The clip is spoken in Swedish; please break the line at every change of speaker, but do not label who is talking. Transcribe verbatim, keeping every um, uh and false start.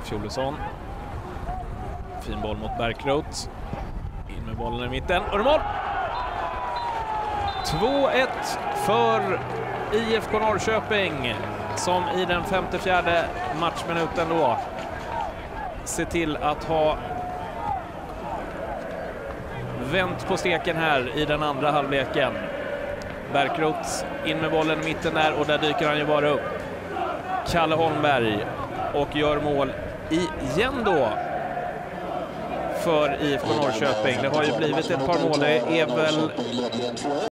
Ulf Jolesson. Fin boll mot Bärkroth. In med bollen i mitten. Och mål! två ett för I F K Norrköping, som i den femtiofjärde matchminuten då ser till att ha vänt på steken här i den andra halvleken. Bärkroth in med bollen i mitten där, och där dyker han ju bara upp. Kalle Holmberg och gör mål igen då för I F K Norrköping. Det har ju blivit ett par mål. Det är väl